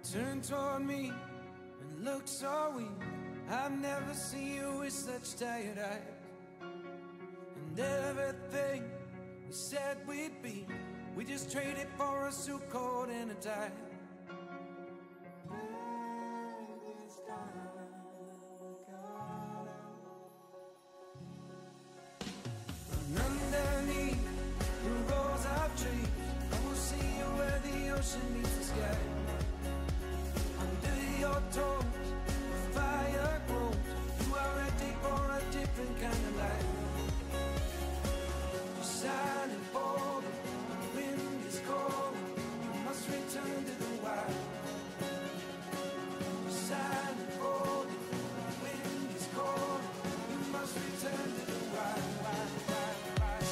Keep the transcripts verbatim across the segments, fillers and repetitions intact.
turned toward me and looked so weak. I've never seen you with such tired eyes. And everything we said we'd be, we just traded for a suit coat and a tie. And underneath the rows of trees, I will see you where the ocean meets the sky. Under your toes, the fire grows. You are ready for a different kind of life. You're silent for the wind is cold. You must return to the wild. You're silent for the wind is cold. You must return to the wild, wild, wild, wild.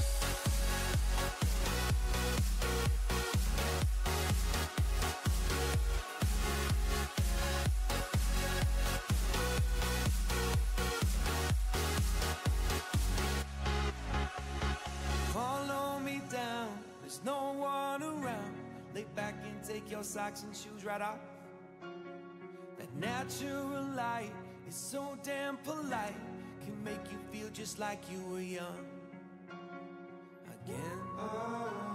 Follow me down, there's no one around. Lay back and take your socks and shoes right off. That natural light is so damn polite, can make you feel just like you were young again. Oh.